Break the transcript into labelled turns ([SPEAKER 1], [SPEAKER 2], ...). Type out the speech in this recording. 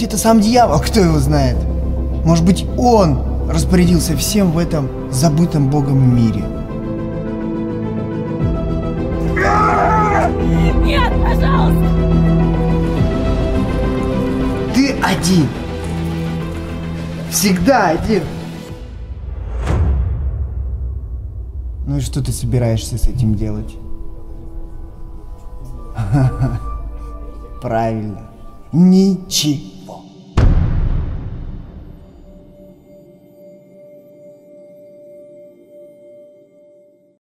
[SPEAKER 1] быть, это сам дьявол, кто его знает? Может быть, он распорядился всем в этом забытом Богом мире?
[SPEAKER 2] Нет, пожалуйста!
[SPEAKER 1] Ты один. Всегда один. Ну и что ты собираешься с этим делать? Правильно. Ничего.